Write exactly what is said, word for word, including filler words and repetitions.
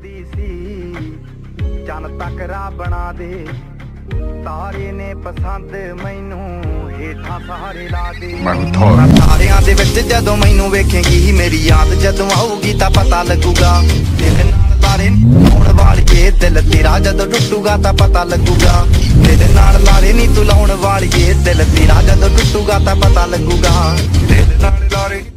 ਚਾਹੁੰਦੀ ਸੀ ਚੰਨ ਤੱਕਰਾ ਬਣਾ ਦੇ ਤਾਰੇ ਨੇ ਪਸੰਦ ਮੈਨੂੰ ਹੇਠਾਂ ਸਹਾਰੇ ਲਾ ਦੇ ਤਾਰਿਆਂ ਦੇ ਵਿੱਚ ਜਦੋਂ ਮੈਨੂੰ ਵੇਖੇਂਗੀ ਮੇਰੀ ਯਾਦ ਜਦੋਂ ਆਊਗੀ ਤਾਂ ਪਤਾ ਲੱਗੂਗਾ ਤੇਰੇ ਨਾਲ ਲਾਰੇ ਨੀ ਲਾਉਣ ਵਾਲੀਏ ਦਿਲ ਤੇਰਾ ਜਦੋਂ ਟੁੱਟੂਗਾ ਤਾਂ ਪਤਾ ਲੱਗੂਗਾ ਤੇਰੇ ਨਾਲ ਲਾਰੇ ਨੀ ਤੂੰ ਲਾਉਣ ਵਾਲੀਏ ਦਿਲ ਤੇਰਾ ਜਦੋਂ ਟੁੱਟੂਗਾ ਤਾਂ ਪਤਾ ਲੱਗੂਗਾ ਤੇਰੇ ਨਾਲ ਲਾਰੇ